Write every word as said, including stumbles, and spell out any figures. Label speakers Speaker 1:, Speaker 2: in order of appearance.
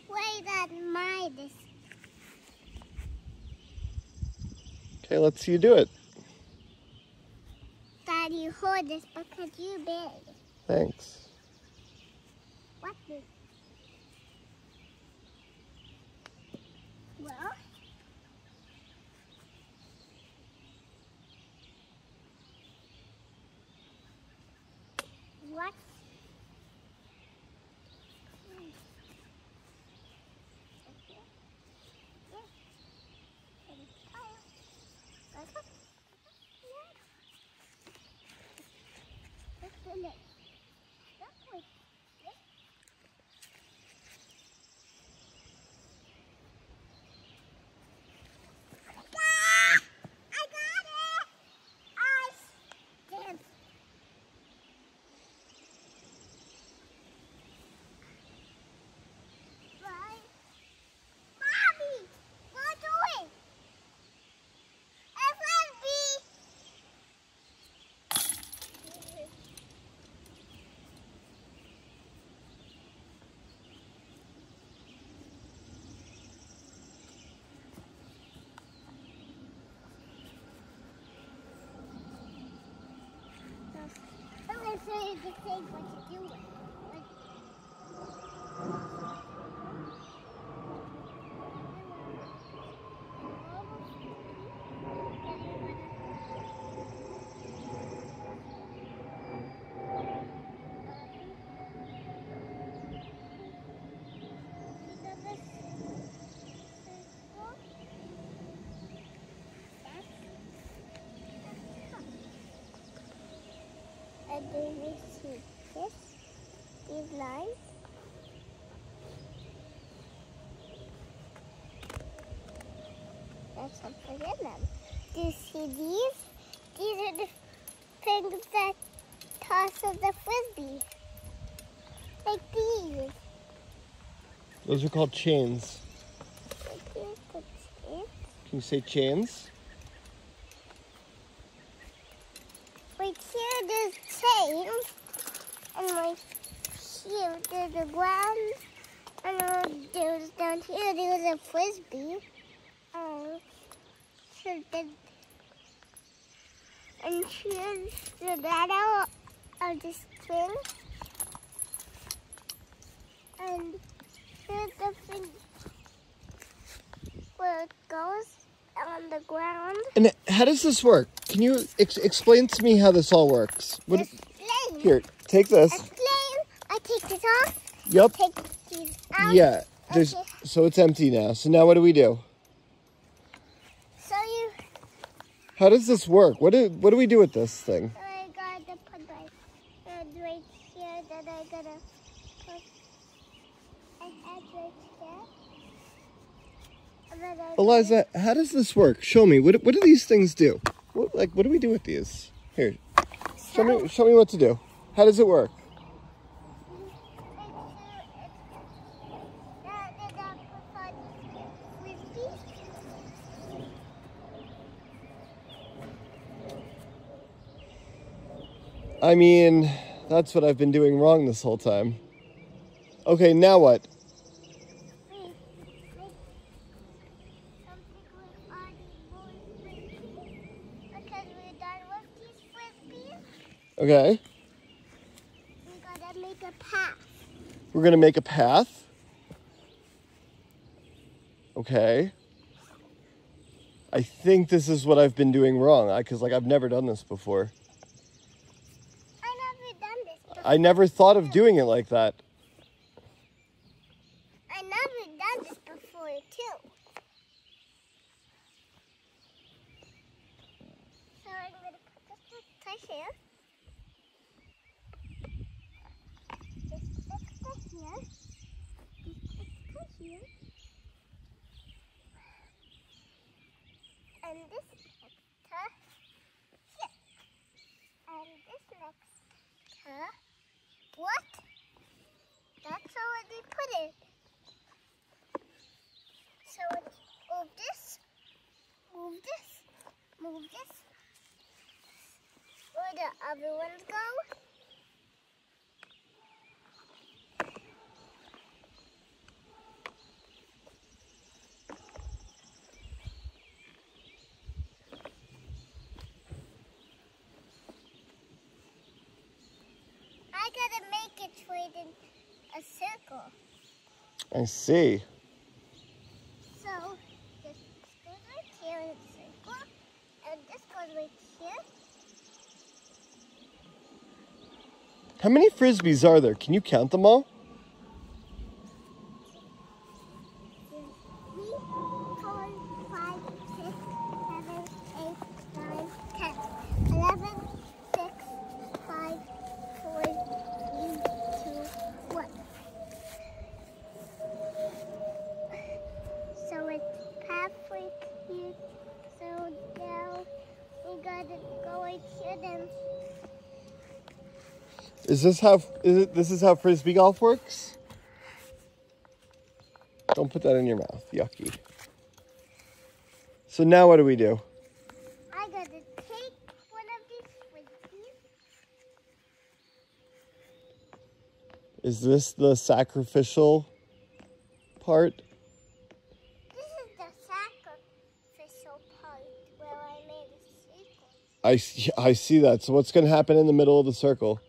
Speaker 1: Wait, that mine is.
Speaker 2: Okay, let's see you do it.
Speaker 1: Daddy, hold this because you big.
Speaker 2: Thanks.
Speaker 1: What the? Well. What? I'm going to show you the thing what to do with it. And then we see this, these lines. That's something in them. Do you see these? These are the things that toss the frisbee. Like these.
Speaker 2: Those are called chains.
Speaker 1: Like here's the chain.
Speaker 2: Can you say chains?
Speaker 1: Right here there's chains. And like here there's the ground. And uh, there's down here there's a frisbee. Um, so the, and here's the data of the string. And here's the thing where it goes on the ground.
Speaker 2: And how does this work? Can you ex explain to me how this all works? What,
Speaker 1: Explain.
Speaker 2: here, take this.
Speaker 1: Explain. I take this off.
Speaker 2: Yep.
Speaker 1: Take these out.
Speaker 2: Yeah. There's,
Speaker 1: Okay.
Speaker 2: So it's empty now. So now what do we do?
Speaker 1: So you.
Speaker 2: How does this work? What do, what do we do with this thing?
Speaker 1: So I gotta put my hand right here. Then I gotta put my head right here. And then I
Speaker 2: Eliza, how does this work? Show me. What, what do these things do? What, like, what do we do with these? Here, show me, show me what to do. How does it work? I mean, that's what I've been doing wrong this whole time. Okay, now what? Okay.
Speaker 1: We gotta make a path.
Speaker 2: We're gonna make a path. Okay. I think this is what I've been doing wrong, because like I've never done this before.
Speaker 1: I never done this before.
Speaker 2: I never thought of doing it like that.
Speaker 1: I never done this before too. So I'm gonna put this right here. This extra here. This extra here. And this extra here. And this extra. What? That's already put it. So let's move this, move this, move this. Where the other ones go? get straight in a circle.
Speaker 2: I see.
Speaker 1: So this goes right here in a circle, and this goes right here.
Speaker 2: How many Frisbees are there? Can you count them all?
Speaker 1: Three, four, five, six, seven, eight, nine, ten, eleven, six, five, four, three, two, one. So it's halfway here. So now we gotta go right here then.
Speaker 2: Is this how is it this is how Frisbee golf works? Don't put that in your mouth. Yucky. So now what do we do?
Speaker 1: I gotta take one of these Frisbees.
Speaker 2: Is this the sacrificial part?
Speaker 1: This is the sacrificial part where I made a circle.
Speaker 2: I, see- I see that. So what's going to happen in the middle of the circle?